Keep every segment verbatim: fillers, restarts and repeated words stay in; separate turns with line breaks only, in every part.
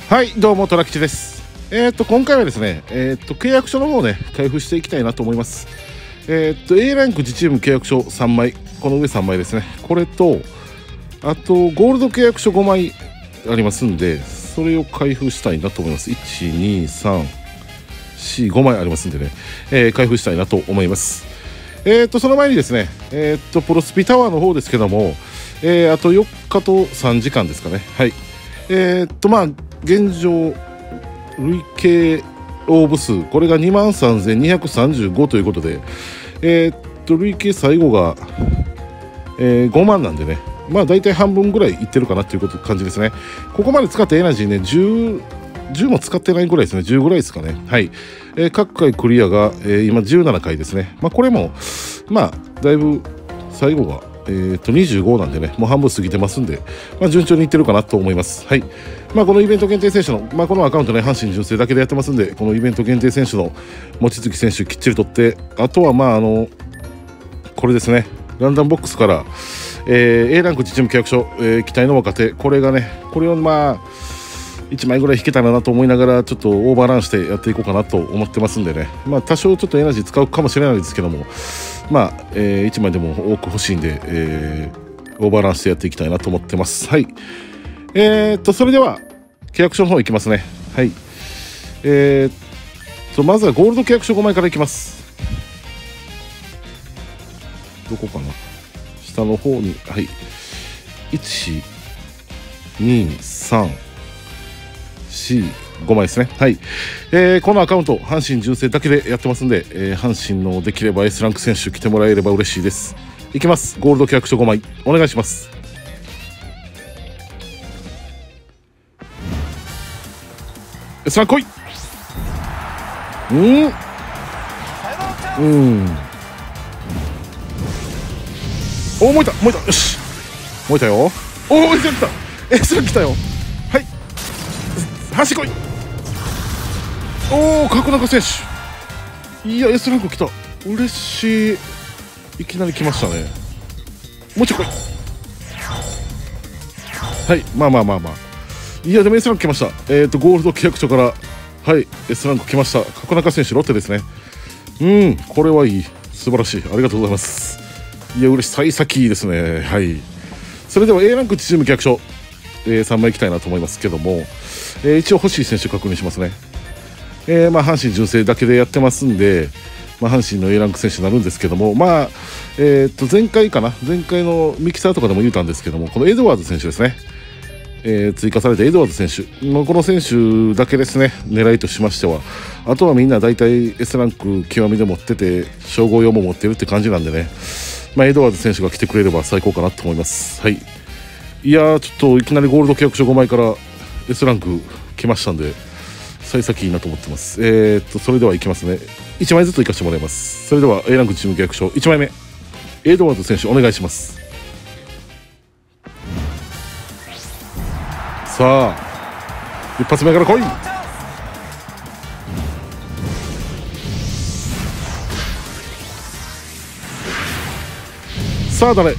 はい、どうもトラ吉です。えー、っと今回はですね、えー、っと契約書の方をね開封していきたいなと思います。えー、っと A ランク自チーム契約書さんまい、この上さんまいですね。これとあとゴールド契約書ごまいありますんで、それを開封したいなと思います。いち、に、さん、よん、ごまいありますんでね、えー、開封したいなと思います。えー、っとその前にですね、えー、っとプロスピタワーの方ですけども、えー、あとよっかとさんじかんですかね。はい。えー、っとまあ現状累計応募数これが にまんさんぜんにひゃくさんじゅうご ということで、えー、っと累計最後が、えー、ごまんなんでね、まあ大体半分ぐらいいってるかなっていうこと感じですね。ここまで使ったエナジーね じゅう, じゅうも使ってないぐらいですね。じゅうぐらいですかね。はい、えー、各回クリアが、えー、今じゅうななかいですね。まあこれもまあだいぶ最後がえー、とにじゅうごなんでね、もう半分過ぎてますんで、まあ、順調にいってるかなと思います。はい。まあ、このイベント限定選手の、まあ、このアカウントね、阪神純正だけでやってますんで、このイベント限定選手の望月選手きっちり取って、あとはまああのこれですね、ランダムボックスから、えー、A ランク自チーム契約書、えー、期待の若手、これがね、これをまあいちまいぐらい引けたらなと思いながら、ちょっとオーバーランしてやっていこうかなと思ってますんでね、まあ、多少ちょっとエナジー使うかもしれないですけども、まあえー、いちまいでも多く欲しいんで、えー、オーバーランしてやっていきたいなと思ってます。はい。えー、っとそれでは契約書の方いきますね。はい。えー、っとまずはゴールド契約書ごまいからいきます。どこかな、下の方に、はい、いち、に、さん、よん、ごまいですね。はい、えー、このアカウント阪神純正だけでやってますんで、えー、阪神のできれば S ランク選手来てもらえれば嬉しいです。いきます。ゴールド契約書ごまいお願いします。 S ランク来い。うんうんお、燃えた燃えた、よし燃えたよ。おお、 S ランク来た S ランク来たよ。はい、走ってこい。おお、角中選手、いや S ランク来た、嬉しい。いきなり来ましたね。もうちょい来い。はい、まあまあまあまあ、いやでも S ランク来ました。えっ、ー、とゴールド契約書からはい S ランク来ました。角中選手ロッテですね。うん、これはいい、素晴らしい、ありがとうございます。いや嬉しい、幸先いいですね。はい。それでは A ランクチーム契約書、えー、さんまいいきたいなと思いますけども、えー、一応欲しい選手確認しますね。えー、まあ阪神純正だけでやってますんで、まあ、阪神の A ランク選手になるんですけども、まあえー、っと前回かな、前回のミキサーとかでも言ったんですけども、このエドワーズ選手ですね、えー、追加されたエドワーズ選手、まあ、この選手だけですね、狙いとしましては。あとはみんな大体 S ランク極みで持ってて、称号用も持ってるって感じなんでね、まあ、エドワーズ選手が来てくれれば最高かなと思います。はい。いやーちょっといきなりゴールド契約書ごまいから S ランク来ましたんで、幸先いいなと思ってます。えー、っとそれではいきますね。いちまいずついかしてもらいます。それでは A ランクチーム契約書いちまいめ、エドワーズ選手お願いします。さあ一発目から来い。さあ誰、う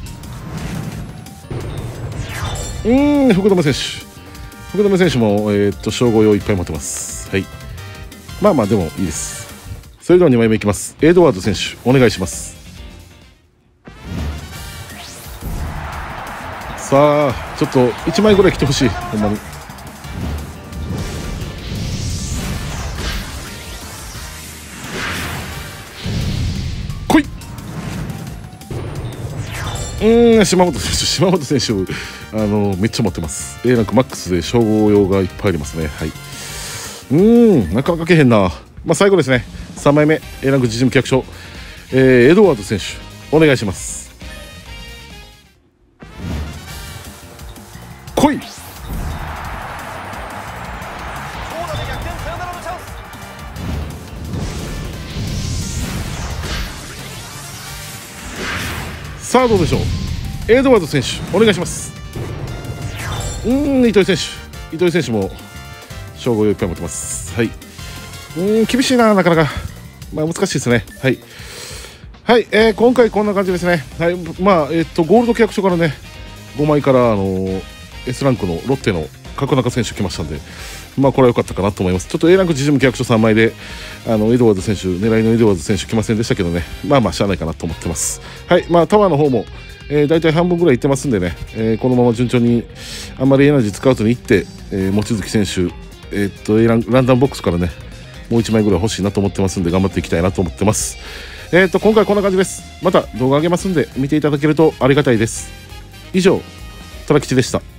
ーん福留選手、福留選手も、えー、っと称号用いっぱい持ってます。はい、まあまあでもいいです。それではにまいめいきます。エドワード選手お願いします。さあちょっといちまいぐらい来てほしい、ほんまに。来い。うーん島本選手、島本選手あのめっちゃ持ってます。 A ランクマックスで称号用がいっぱいありますね。はい、うーんなかなかけへんな。まあ最後ですね、さんまいめ A ランク自チーム契約書、えー、エドワード選手お願いします。来い。さあどうでしょう。エドワード選手お願いします。うーん糸井選手、糸井選手も称号用いっぱい持ってます。はい、うーん厳しいな、なかなか、まあ難しいですね。はいはい、えー、今回こんな感じですね。はい、まあえっとゴールド契約書からねごまいから、あのー、S ランクのロッテの角中選手来ましたんで、まあこれは良かったかなと思います。ちょっと A ランク自身も契約書さんまいであのエドワーズ選手、狙いのエドワーズ選手来ませんでしたけどね、まあまあしゃあないかなと思ってます。はい、まあタワーの方も、えー、大体半分ぐらいいってますんでね、えー、このまま順調にあんまりエナジー使わずにいって、えー、望月選手、えー、っと A ランランダムボックスからねもういちまいぐらい欲しいなと思ってますんで、頑張っていきたいなと思ってます。えー、っと今回こんな感じです。また動画上げますんで見ていただけるとありがたいです。以上、虎吉でした。